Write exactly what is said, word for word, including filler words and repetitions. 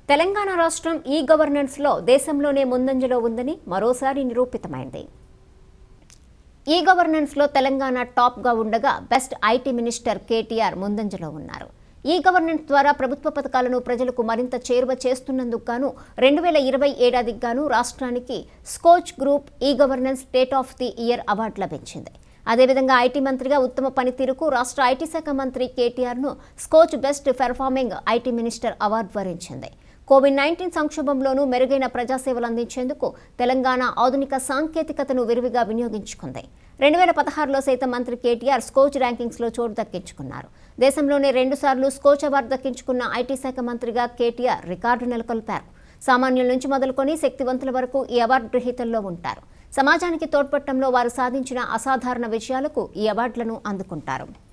తెలంగాణ రాష్ట్రం e governance లో దేశంలోనే ముందంజలో ఉందని మరోసారి నిరూపితమైంది. ఈ గవర్నెన్స్ లో తెలంగాణ టాప్ గా ఉండగా బెస్ట్ ఐటీ మినిస్టర్ కేటీఆర్ ముందంజలో ఉన్నారు. ఈ గవర్నెన్స్ ద్వారా ప్రభుత్వ పథకాలను ప్రజలకు మరింత చేరువ చేస్తున్నందుకు గాను రెండు వేల ఇరవై ఏడాదికి గాను రాష్ట్రానికి Skoch group e governance state of the year award లభించింది. అదేవిధంగా ఐటీ మంత్రిగా ఉత్తమ పనితీరుకు రాష్ట్ర ఐటీ శాఖ మంత్రి కేటీఆర్ ను Skoch best performing IT minister award వరించింది. కోవిడ్ నైన్టీన్ సంక్షోభంలోనూ మెరుగైన ప్రజాసేవలు అందించేందుకు తెలంగాణ ఆధునిక సాంకేతికతను విరివిగా వినియోగించుకుంది. రెండు వేల పదహారులో సైతం మంత్రి కేటీఆర్ స్కోచ్ ర్యాంకింగ్స్లో చోటు దక్కించుకున్నారు. దేశంలోనే రెండు సార్లు స్కోచ్ అవార్డు దక్కించుకున్న ఐటీ శాఖ మంత్రిగా కేటీఆర్ రికార్డు నెలకొల్పారు. సామాన్యుల నుంచి మొదలుకొని శక్తివంతుల వరకు ఈ అవార్డు గ్రహీతల్లో ఉంటారు. సమాజానికి తోడ్పడటంలో వారు సాధించిన అసాధారణ విజయాలకు ఈ అవార్డులను అందుకుంటారు.